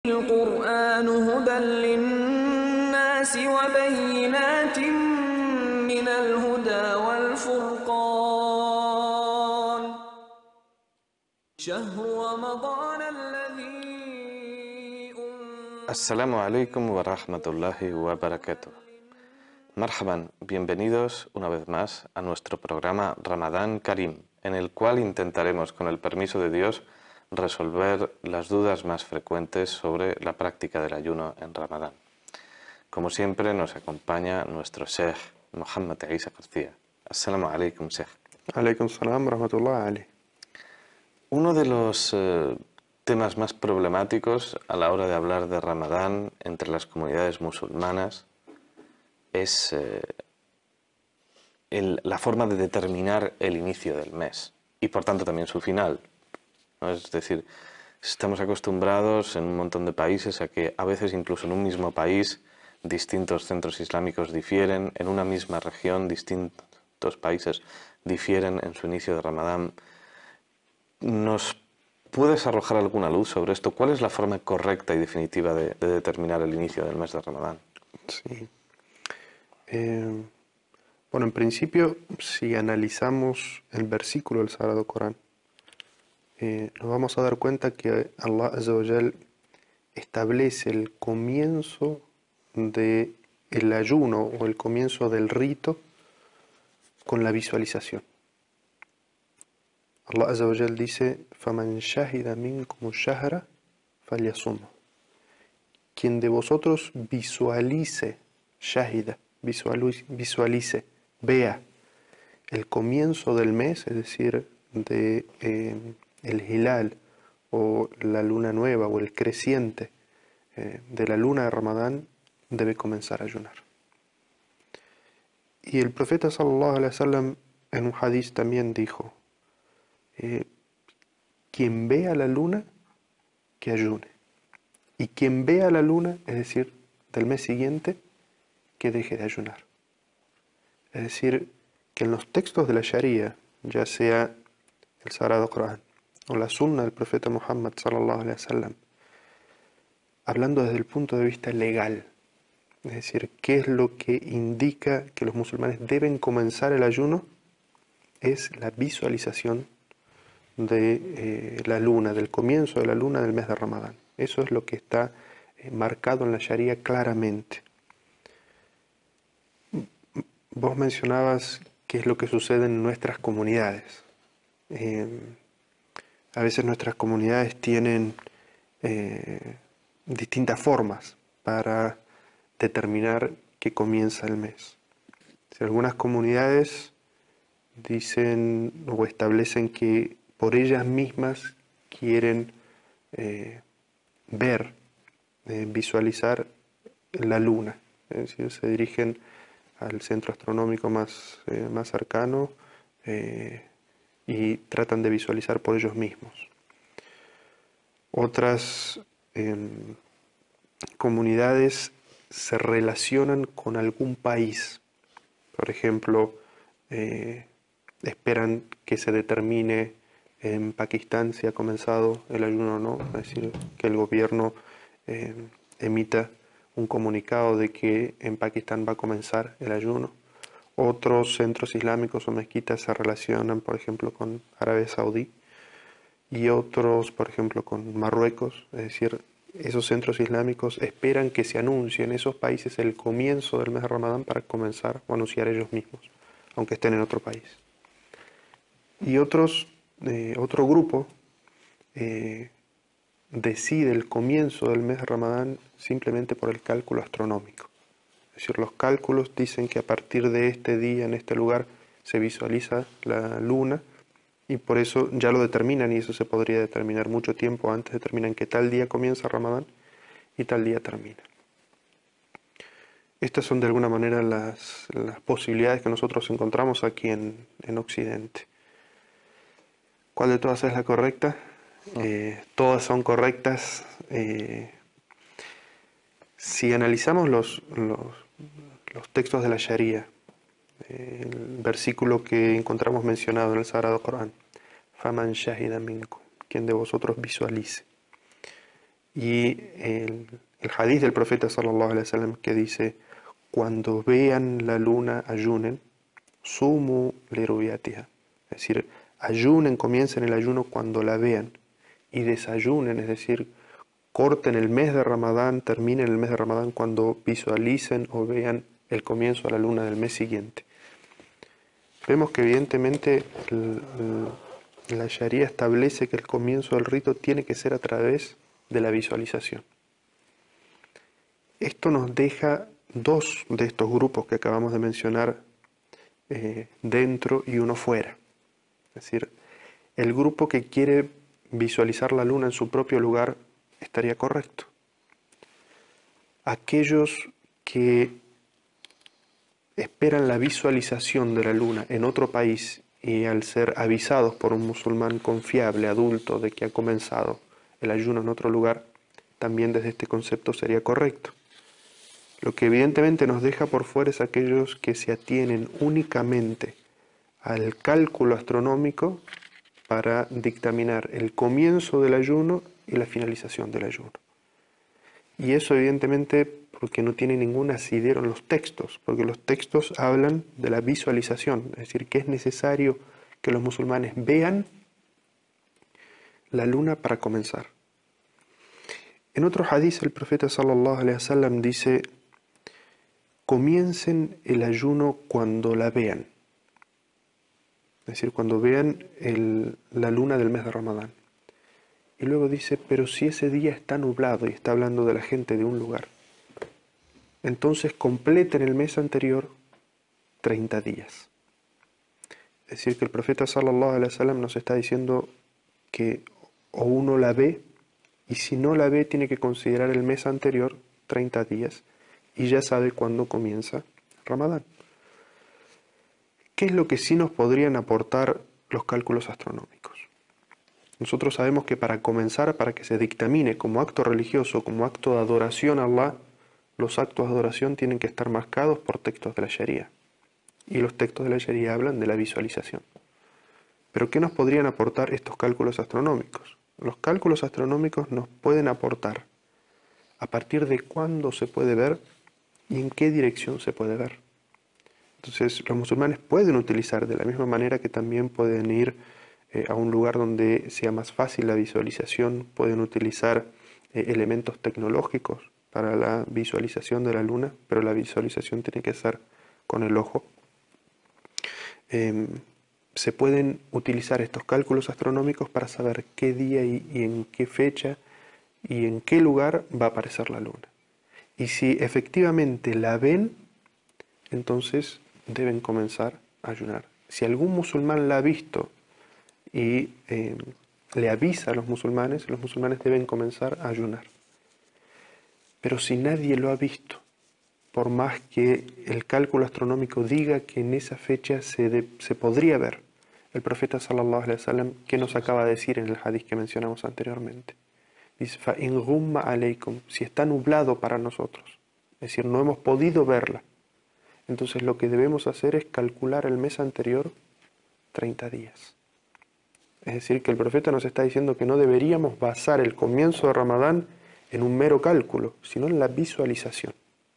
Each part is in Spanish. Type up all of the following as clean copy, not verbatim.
القرآن هدى للناس وبينات من الهدى والفرقان شهر رمضان الذي Assalamu alaikum wa rahmatullahi wa barakatuh. Marhaban, bienvenidos una vez más a nuestro programa Ramadán Karim, en el cual intentaremos, con el permiso de Dios, resolver las dudas más frecuentes sobre la práctica del ayuno en Ramadán. Como siempre, nos acompaña nuestro Sheikh Muhammad Isa García. Assalamu alaikum, Sheikh. Alaikum salam, rahmatullah alayh. Uno de los temas más problemáticos a la hora de hablar de Ramadán entre las comunidades musulmanas es la forma de determinar el inicio del mes y por tanto también su final, ¿no? Es decir, estamos acostumbrados en un montón de países a que a veces incluso en un mismo país distintos centros islámicos difieren, en una misma región distintos países difieren en su inicio de Ramadán. ¿Nos puedes arrojar alguna luz sobre esto? ¿Cuál es la forma correcta y definitiva de determinar el inicio del mes de Ramadán? Sí. Bueno, en principio, si analizamos el versículo del Sagrado Corán, nos vamos a dar cuenta que Allah Azza wa Jal establece el comienzo del ayuno o el comienzo del rito con la visualización. Allah Azza wa Jal dice: فَمَنْ شَهِدَ مِنْكُمُ الشَّهْرَ فَلْيَصُمْهُ. Quien de vosotros visualice, shahida, visualice, vea el comienzo del mes, es decir, de el hilal o la luna nueva o el creciente de la luna de Ramadán, debe comenzar a ayunar. Y el profeta sallallahu alaihi wasallam en un hadith también dijo: quien vea la luna, que ayune. Y quien vea la luna, es decir, del mes siguiente, que deje de ayunar. Es decir, que en los textos de la Sharia, ya sea el Sagrado Corán o la Sunna del profeta Muhammad sallallahu alaihi wasallam, hablando desde el punto de vista legal, es decir, qué es lo que indica que los musulmanes deben comenzar el ayuno, es la visualización de la luna, del comienzo de la luna del mes de Ramadán. Eso es lo que está marcado en la Sharia claramente. Vos mencionabas qué es lo que sucede en nuestras comunidades. A veces nuestras comunidades tienen distintas formas para determinar que comienza el mes. Si algunas comunidades dicen o establecen que por ellas mismas quieren ver, visualizar la luna, es decir, se dirigen al centro astronómico más cercano y tratan de visualizar por ellos mismos. Otras comunidades se relacionan con algún país. Por ejemplo, esperan que se determine en Pakistán si ha comenzado el ayuno o no, es decir, que el gobierno emita un comunicado de que en Pakistán va a comenzar el ayuno. Otros centros islámicos o mezquitas se relacionan, por ejemplo, con Arabia Saudí y otros, por ejemplo, con Marruecos. Es decir, esos centros islámicos esperan que se anuncie en esos países el comienzo del mes de Ramadán para comenzar o anunciar ellos mismos, aunque estén en otro país. Y otro grupo decide el comienzo del mes de Ramadán simplemente por el cálculo astronómico. Es decir, los cálculos dicen que a partir de este día, en este lugar, se visualiza la luna y por eso ya lo determinan, y eso se podría determinar mucho tiempo antes, determinan que tal día comienza Ramadán y tal día termina. Estas son de alguna manera las posibilidades que nosotros encontramos aquí en Occidente. ¿Cuál de todas es la correcta? Todas son correctas. Si analizamos los textos de la Sharia, el versículo que encontramos mencionado en el Sagrado Corán, فَمَنْ شَهِدَ مِنْكُمْ, quien de vosotros visualice. Y el hadith del profeta sallallahu alaihi wasallam que dice, cuando vean la luna ayunen, sumu liruyatiha, es decir, ayunen, comiencen el ayuno cuando la vean, y desayunen, es decir, corten el mes de Ramadán, terminen el mes de Ramadán cuando visualicen o vean el comienzo de la luna del mes siguiente. Vemos que evidentemente la Sharia establece que el comienzo del rito tiene que ser a través de la visualización. Esto nos deja dos de estos grupos que acabamos de mencionar dentro y uno fuera. Es decir, el grupo que quiere visualizar la luna en su propio lugar estaría correcto. Aquellos que esperan la visualización de la luna en otro país y al ser avisados por un musulmán confiable, adulto, de que ha comenzado el ayuno en otro lugar, también desde este concepto sería correcto. Lo que evidentemente nos deja por fuera es aquellos que se atienen únicamente al cálculo astronómico para dictaminar el comienzo del ayuno y la finalización del ayuno. Y eso evidentemente porque no tiene ningún asidero en los textos, porque los textos hablan de la visualización, es decir, que es necesario que los musulmanes vean la luna para comenzar. En otro hadith el profeta sallallahu alaihi wasallam dice, comiencen el ayuno cuando la vean, es decir, cuando vean la luna del mes de Ramadán. Y luego dice, pero si ese día está nublado, y está hablando de la gente de un lugar, entonces completen el mes anterior 30 días. Es decir, que el profeta sallallahu alaihi wasallam nos está diciendo que o uno la ve, y si no la ve tiene que considerar el mes anterior 30 días, y ya sabe cuándo comienza Ramadán. ¿Qué es lo que sí nos podrían aportar los cálculos astronómicos? Nosotros sabemos que para comenzar, para que se dictamine como acto religioso, como acto de adoración a Allah, los actos de adoración tienen que estar marcados por textos de la Sharia. Y los textos de la Sharia hablan de la visualización. Pero ¿qué nos podrían aportar estos cálculos astronómicos? Los cálculos astronómicos nos pueden aportar a partir de cuándo se puede ver y en qué dirección se puede ver. Entonces, los musulmanes pueden utilizar de la misma manera que también pueden ir a un lugar donde sea más fácil la visualización, pueden utilizar elementos tecnológicos para la visualización de la luna, pero la visualización tiene que ser con el ojo. Se pueden utilizar estos cálculos astronómicos para saber qué día y en qué fecha y en qué lugar va a aparecer la luna. Y si efectivamente la ven, entonces deben comenzar a ayunar. Si algún musulmán la ha visto y le avisa a los musulmanes deben comenzar a ayunar. Pero si nadie lo ha visto, por más que el cálculo astronómico diga que en esa fecha se podría ver, el profeta sallallahu alaihi wasallam, ¿qué nos acaba de decir en el hadith que mencionamos anteriormente? Dice, فَإِنْ غُمَّ عَلَيْكُمْ, si está nublado para nosotros, es decir, no hemos podido verla, entonces lo que debemos hacer es calcular el mes anterior 30 días. Es decir, que el profeta nos está diciendo que no deberíamos basar el comienzo de Ramadán en un mero cálculo, sino en la visualización.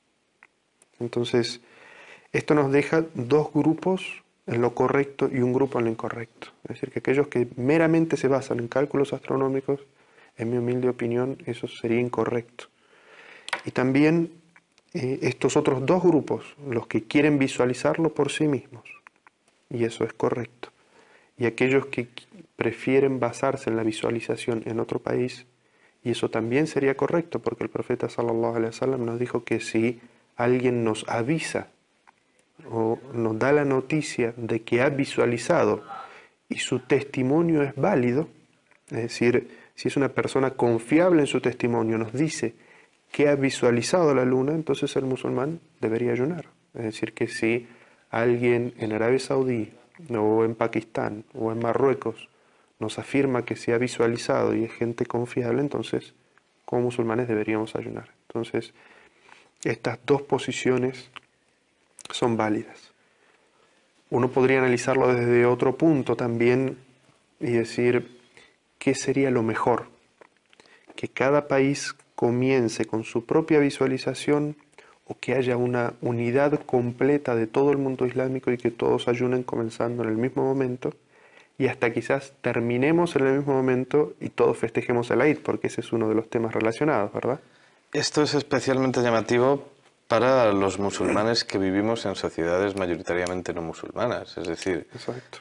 Entonces, esto nos deja dos grupos en lo correcto y un grupo en lo incorrecto. Es decir, que aquellos que meramente se basan en cálculos astronómicos, en mi humilde opinión, eso sería incorrecto. Y también estos otros dos grupos, los que quieren visualizarlo por sí mismos, y eso es correcto. Y aquellos que prefieren basarse en la visualización en otro país, y eso también sería correcto, porque el profeta sallallahu alaihi wasallam nos dijo que si alguien nos avisa o nos da la noticia de que ha visualizado y su testimonio es válido, es decir, si es una persona confiable en su testimonio, nos dice que ha visualizado la luna, entonces el musulmán debería ayunar. Es decir, que si alguien en Arabia Saudí o en Pakistán o en Marruecos nos afirma que se ha visualizado y es gente confiable, entonces como musulmanes deberíamos ayunar. Entonces, estas dos posiciones son válidas. Uno podría analizarlo desde otro punto también y decir, ¿qué sería lo mejor? que cada país comience con su propia visualización o que haya una unidad completa de todo el mundo islámico y que todos ayunen comenzando en el mismo momento y hasta quizás terminemos en el mismo momento y todos festejemos el Eid, porque ese es uno de los temas relacionados, ¿verdad? Esto es especialmente llamativo para los musulmanes que vivimos en sociedades mayoritariamente no musulmanas. Es decir, Exacto.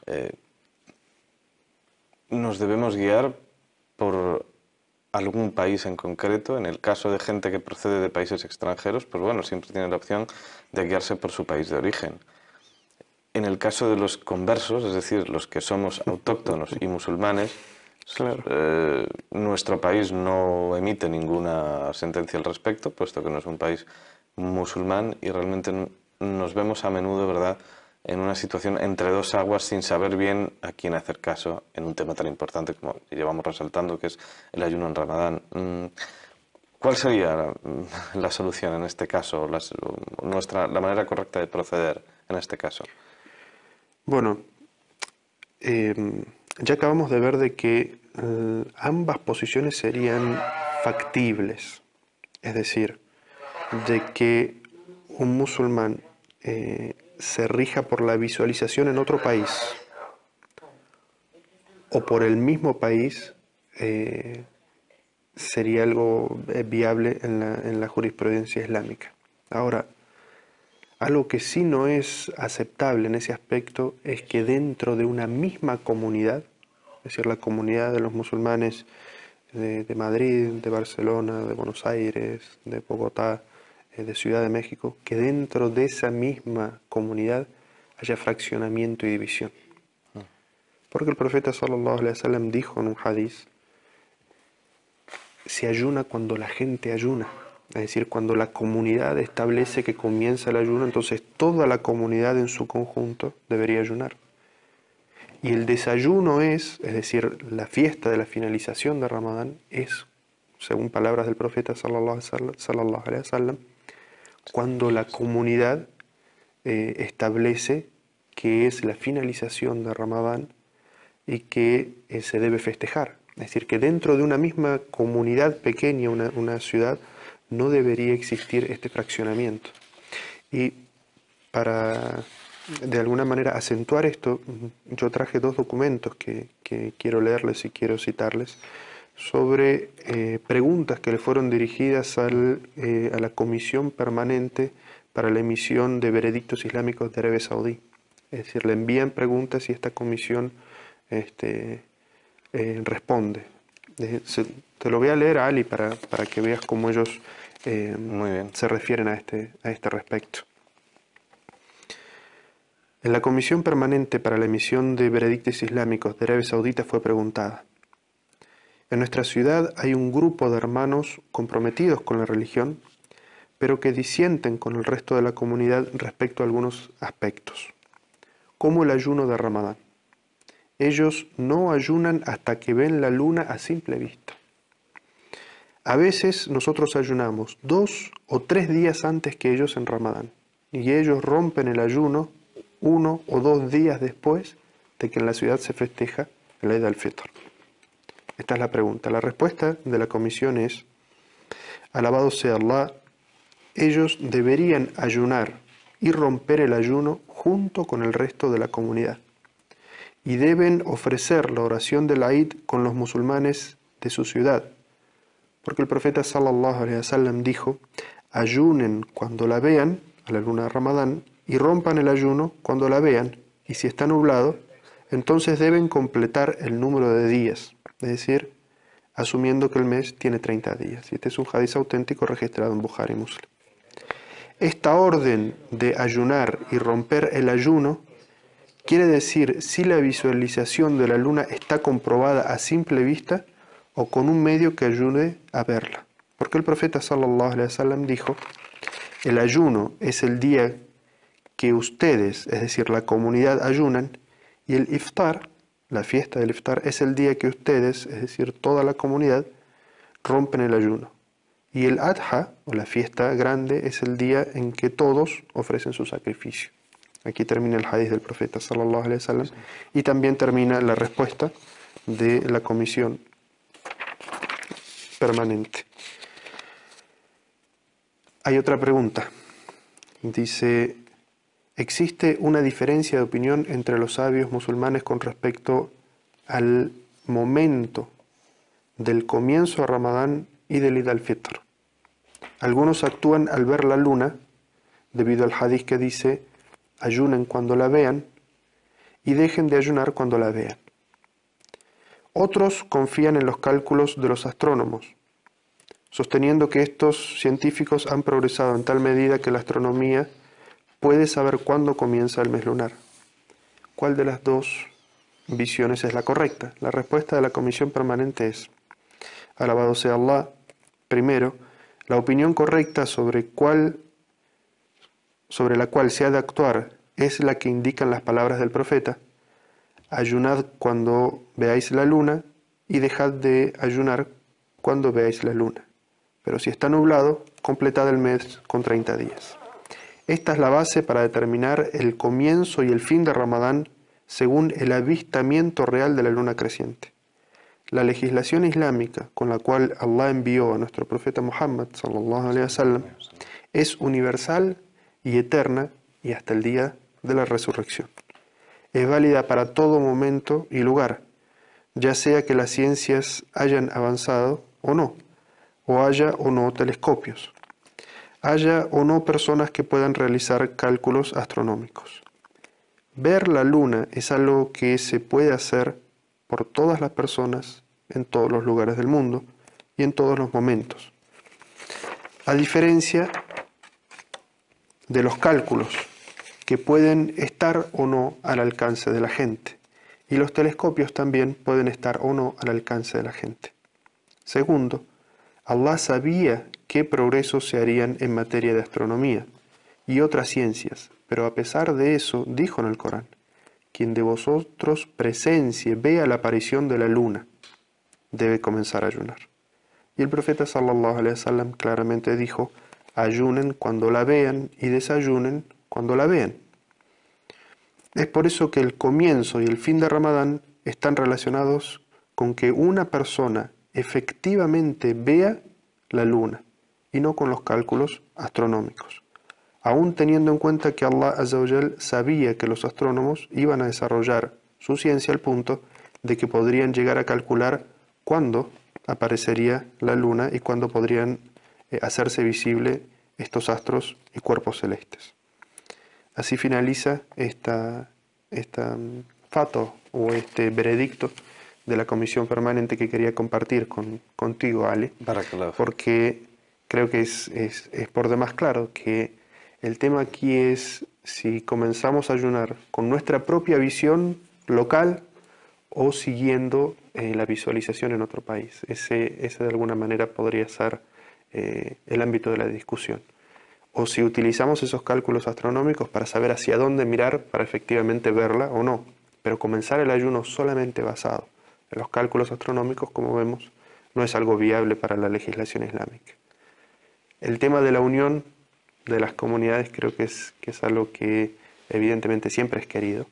Nos debemos guiar por algún país en concreto. En el caso de gente que procede de países extranjeros, pues bueno, siempre tiene la opción de guiarse por su país de origen. En el caso de los conversos, es decir, los que somos autóctonos y musulmanes, Claro. nuestro país no emite ninguna sentencia al respecto, puesto que no es un país musulmán y realmente nos vemos a menudo, ¿verdad?, en una situación entre dos aguas sin saber bien a quién hacer caso en un tema tan importante como llevamos resaltando, que es el ayuno en Ramadán. ¿Cuál sería la solución en este caso, la manera correcta de proceder en este caso? Bueno, ya acabamos de ver de que ambas posiciones serían factibles, es decir, de que un musulmán se rija por la visualización en otro país o por el mismo país sería algo viable en la jurisprudencia islámica. Ahora, algo que sí no es aceptable en ese aspecto es que dentro de una misma comunidad, es decir, la comunidad de los musulmanes de Madrid, de Barcelona, de Buenos Aires, de Bogotá, de Ciudad de México, que dentro de esa misma comunidad haya fraccionamiento y división. Porque el profeta sallallahu alaihi wasallam dijo en un hadiz, se ayuna cuando la gente ayuna. Es decir, cuando la comunidad establece que comienza el ayuno, entonces toda la comunidad en su conjunto debería ayunar. Y el desayuno es decir, la fiesta de la finalización de Ramadán, es, según palabras del profeta sallallahu alaihi wasallam, cuando la comunidad establece que es la finalización de Ramadán y que se debe festejar. Es decir, que dentro de una misma comunidad pequeña, una ciudad, no debería existir este fraccionamiento. Y para, de alguna manera, acentuar esto, yo traje dos documentos que quiero leerles y quiero citarles, sobre preguntas que le fueron dirigidas a la Comisión Permanente para la emisión de veredictos islámicos de Arabia Saudí. Es decir, le envían preguntas y esta comisión responde. Te lo voy a leer, Ali, para que veas cómo ellos se refieren a este respecto. En la Comisión Permanente para la emisión de veredictos islámicos de Arabia Saudita fue preguntada: en nuestra ciudad hay un grupo de hermanos comprometidos con la religión, pero que disienten con el resto de la comunidad respecto a algunos aspectos, como el ayuno de Ramadán. Ellos no ayunan hasta que ven la luna a simple vista. A veces nosotros ayunamos 2 o 3 días antes que ellos en Ramadán, y ellos rompen el ayuno 1 o 2 días después de que en la ciudad se festeja el Eid al-Fitr. Esta es la pregunta. La respuesta de la comisión es: alabado sea Allah, ellos deberían ayunar y romper el ayuno junto con el resto de la comunidad, y deben ofrecer la oración del Eid con los musulmanes de su ciudad, porque el profeta sallallahu alaihi wasallam dijo: ayunen cuando la vean, a la luna de Ramadán, y rompan el ayuno cuando la vean, y si está nublado, entonces deben completar el número de días, es decir, asumiendo que el mes tiene 30 días. Y este es un hadiz auténtico registrado en Bukhari y Muslim. Esta orden de ayunar y romper el ayuno quiere decir si la visualización de la luna está comprobada a simple vista o con un medio que ayude a verla. Porque el profeta sallallahu alaihi wasallam dijo: el ayuno es el día que ustedes, es decir, la comunidad, ayunan, y el iftar, la fiesta del iftar, es el día que ustedes, es decir, toda la comunidad, rompen el ayuno. Y el adha, o la fiesta grande, es el día en que todos ofrecen su sacrificio. Aquí termina el hadith del profeta sallallahu alaihi wasallam, y también termina la respuesta de la comisión permanente. Hay otra pregunta. Dice, ¿existe una diferencia de opinión entre los sabios musulmanes con respecto al momento del comienzo de Ramadán y del Eid al-Fitr? Algunos actúan al ver la luna, debido al hadith que dice, ayunen cuando la vean y dejen de ayunar cuando la vean. Otros confían en los cálculos de los astrónomos, sosteniendo que estos científicos han progresado en tal medida que la astronomía puede saber cuándo comienza el mes lunar. ¿Cuál de las dos visiones es la correcta? La respuesta de la Comisión Permanente es, alabado sea Allah, primero, la opinión correcta sobre la cual se ha de actuar es la que indican las palabras del profeta, ayunad cuando veáis la luna y dejad de ayunar cuando veáis la luna. Pero si está nublado, completad el mes con 30 días. Esta es la base para determinar el comienzo y el fin de Ramadán según el avistamiento real de la luna creciente. La legislación islámica con la cual Allah envió a nuestro profeta Muhammad sallallahu alaihi wasallam es universal y eterna y hasta el día de la resurrección. Es válida para todo momento y lugar, ya sea que las ciencias hayan avanzado o no, o haya o no telescopios, haya o no personas que puedan realizar cálculos astronómicos. Ver la luna es algo que se puede hacer por todas las personas en todos los lugares del mundo y en todos los momentos. A diferencia de los cálculos que pueden estar o no al alcance de la gente, y los telescopios también pueden estar o no al alcance de la gente. Segundo, Allah sabía qué progresos se harían en materia de astronomía y otras ciencias, pero a pesar de eso dijo en el Corán, quien de vosotros presencie, vea la aparición de la luna, debe comenzar a ayunar. Y el profeta sallallahu alaihi wasallam claramente dijo, ayunen cuando la vean y desayunen cuando la vean. Es por eso que el comienzo y el fin de Ramadán están relacionados con que una persona efectivamente vea la luna y no con los cálculos astronómicos, aún teniendo en cuenta que Allah Azza wa Jal sabía que los astrónomos iban a desarrollar su ciencia al punto de que podrían llegar a calcular cuándo aparecería la luna y cuándo podrían hacerse visible estos astros y cuerpos celestes. Así finaliza esta fatwa o este veredicto de la Comisión Permanente que quería compartir contigo, Ale, porque creo que es por demás claro que el tema aquí es si comenzamos a ayunar con nuestra propia visión local o siguiendo la visualización en otro país. Ese de alguna manera podría ser el ámbito de la discusión. O si utilizamos esos cálculos astronómicos para saber hacia dónde mirar para efectivamente verla o no. Pero comenzar el ayuno solamente basado en los cálculos astronómicos, como vemos, no es algo viable para la legislación islámica. El tema de la unión de las comunidades creo que es algo que evidentemente siempre es querido.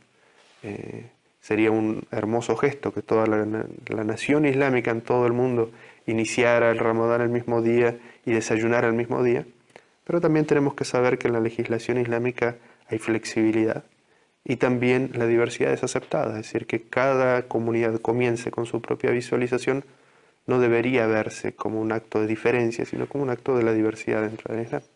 Sería un hermoso gesto que toda la nación islámica en todo el mundo iniciara el Ramadán el mismo día y desayunara el mismo día. Pero también tenemos que saber que en la legislación islámica hay flexibilidad y también la diversidad es aceptada, es decir, que cada comunidad comience con su propia visualización no debería verse como un acto de diferencia, sino como un acto de la diversidad dentro del Islam.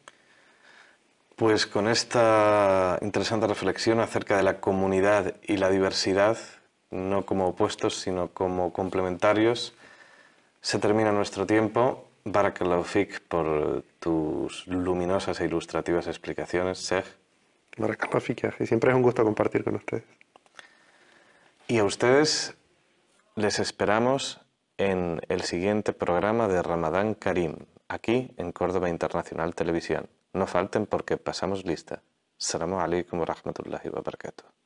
Pues con esta interesante reflexión acerca de la comunidad y la diversidad, no como opuestos, sino como complementarios, se termina nuestro tiempo. Barakallahu fik por tus luminosas e ilustrativas explicaciones, Sheikh. Barakallahu fik, y siempre es un gusto compartir con ustedes. Y a ustedes les esperamos en el siguiente programa de Ramadán Karim, aquí en Córdoba Internacional Televisión. No falten porque pasamos lista. Assalamu alaikum wa rahmatullahi wa barakatuh.